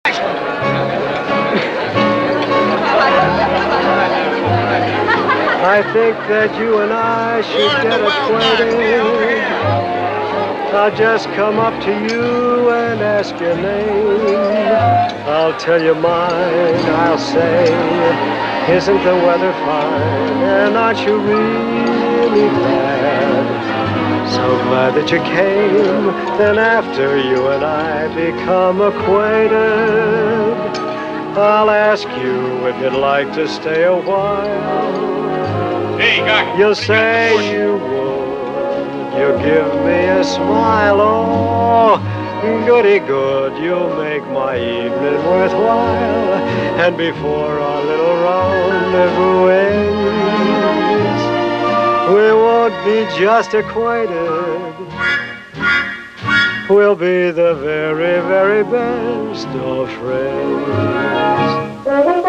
I think that you and I should get acquainted. I'll just come up to you and ask your name. I'll tell you mine, I'll say, isn't the weather fine? And aren't you really glad? So glad that you came. Then after you and I become acquainted, I'll ask you if you'd like to stay a while. Hey, Doc. You'll say you would. You'll give me a smile. Oh, goody good. You'll make my evening worthwhile. And before our little rendezvous ends, we won't be just acquainted. We'll be the very, very best of friends.